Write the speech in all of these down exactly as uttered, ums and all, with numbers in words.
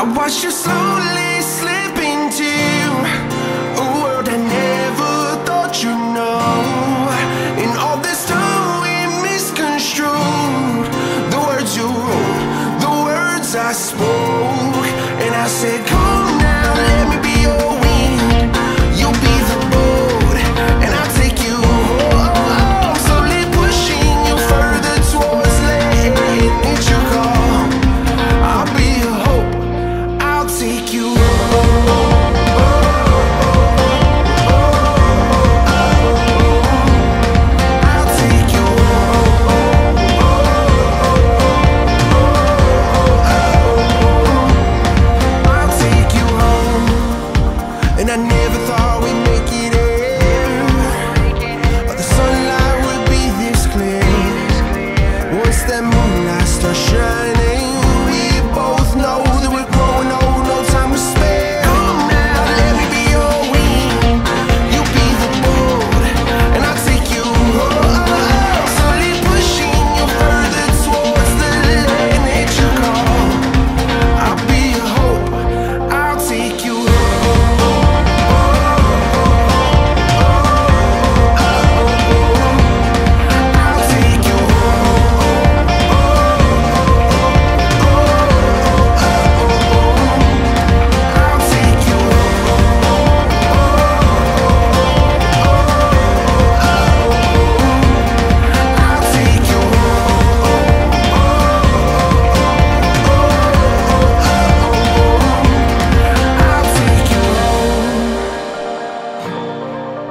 watched you slowly slip into a world I never thought you'd know. In all this time we misconstrued the words you wrote, the words I spoke. And I said, come now, let me be your wind. You'll be the boat, and I'll take you home. Slowly pushing you further towards land. It's your call, I'll be your hope, I'll take you home. And I never thought we'd make it in, or the sunlight would be this clear. Once that moonlight starts shining, we both know that we're growing old, no time to spare. Come now, let me be your wing. You be the boat, and I'll take you home. Slowly pushing you further towards the land that you call. I'll be your hope, I'll take you home.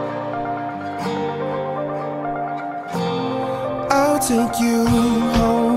I'll take you home.